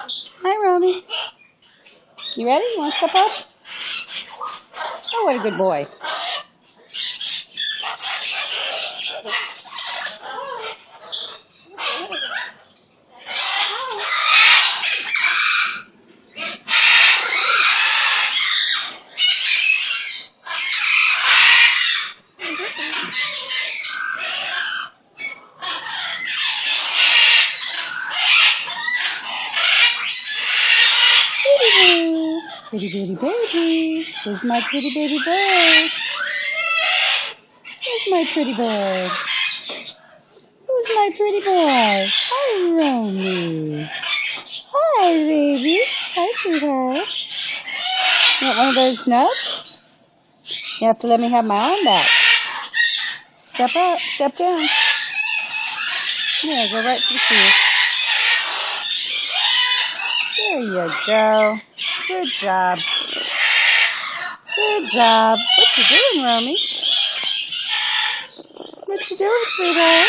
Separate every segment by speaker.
Speaker 1: Hi, Romy. You ready? You want to step up? Oh, what a good boy. Pretty baby baby. Where's my pretty baby bird? Where's my pretty bird? Who's my pretty boy? Hi, Romy. Hi, baby. Hi, sweetheart. You want one of those nuts? You have to let me have my arm back. Step up. Step down. Yeah, go right to the keys. There you go. Good job. Good job. What you doing, Romy? What you doing, sweetheart?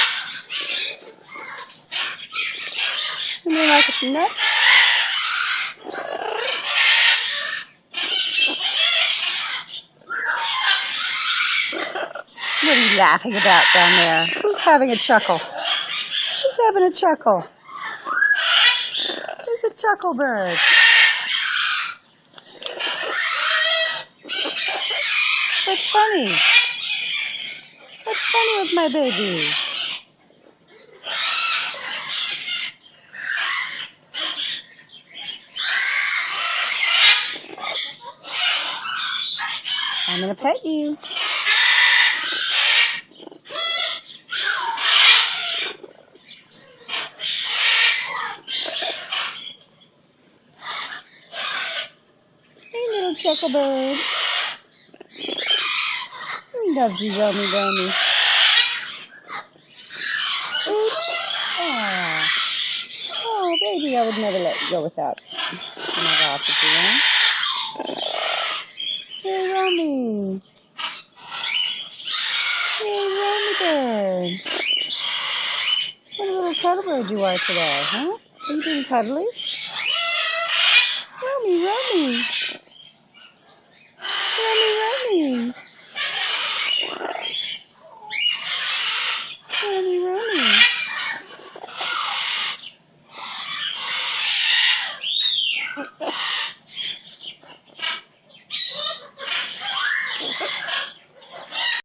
Speaker 1: You like a nut? What are you laughing about down there? Who's having a chuckle? Who's having a chuckle? Who's a chuckle bird? What's funny? What's funny with my baby? I'm gonna pet you. Hey, little chuckle bird. He loves you, Romy, Romy. Oops. Oh. Oh, baby, I would never let you go without my watch if you want. Hey, Romy. Hey, Romy bird. What a little cuddle bird you are today, huh? Are you being cuddly? Romy, Romy.